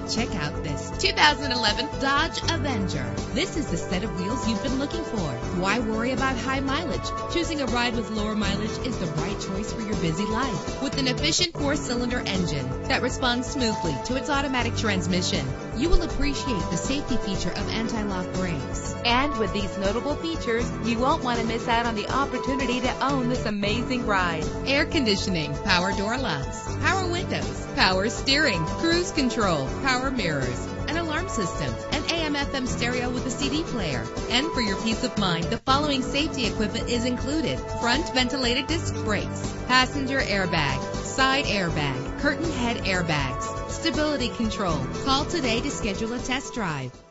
Check out this 2011 Dodge Avenger. This is the set of wheels you've been looking for. Why worry about high mileage? Choosing a ride with lower mileage is the right choice for your busy life. With an efficient 4-cylinder engine that responds smoothly to its automatic transmission, you will appreciate the safety feature of anti-lock brakes. And with these notable features, you won't want to miss out on the opportunity to own this amazing ride. Air conditioning, power door locks, power windows, power steering, cruise control, power mirrors, an alarm system, an AM/FM stereo with a CD player. And for your peace of mind, the following safety equipment is included: front ventilated disc brakes, passenger airbag, side airbag, curtain head airbags, stability control. Call today to schedule a test drive.